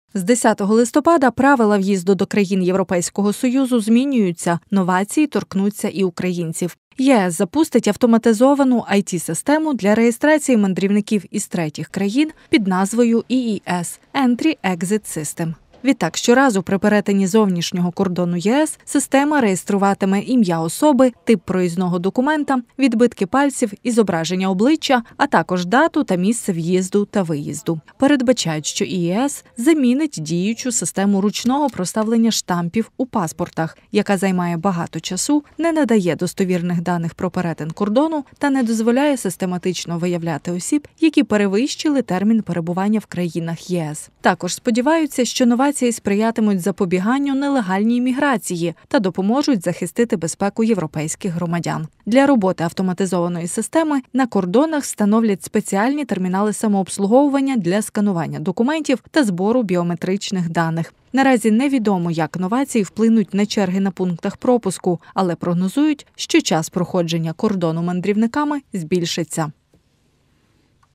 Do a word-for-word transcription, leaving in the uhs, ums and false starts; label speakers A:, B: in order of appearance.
A: З десятого листопада правила в'їзду до країн Європейського Союзу змінюються, новації торкнуться і українців. ЄС запустить автоматизовану ай ті-систему для реєстрації мандрівників із третіх країн під назвою і і ес – Entry-Exit System. Відтак, щоразу при перетині зовнішнього кордону ЄС система реєструватиме ім'я особи, тип проїзного документа, відбитки пальців і зображення обличчя, а також дату та місце в'їзду та виїзду. Передбачають, що і і ес замінить діючу систему ручного проставлення штампів у паспортах, яка займає багато часу, не надає достовірних даних про перетин кордону та не дозволяє систематично виявляти осіб, які перевищили термін перебування в країнах ЄС. Також сподіваються, що нова Новації сприятимуть запобіганню нелегальній міграції та допоможуть захистити безпеку європейських громадян. Для роботи автоматизованої системи на кордонах встановлять спеціальні термінали самообслуговування для сканування документів та збору біометричних даних. Наразі невідомо, як новації вплинуть на черги на пунктах пропуску, але прогнозують, що час проходження кордону мандрівниками збільшиться.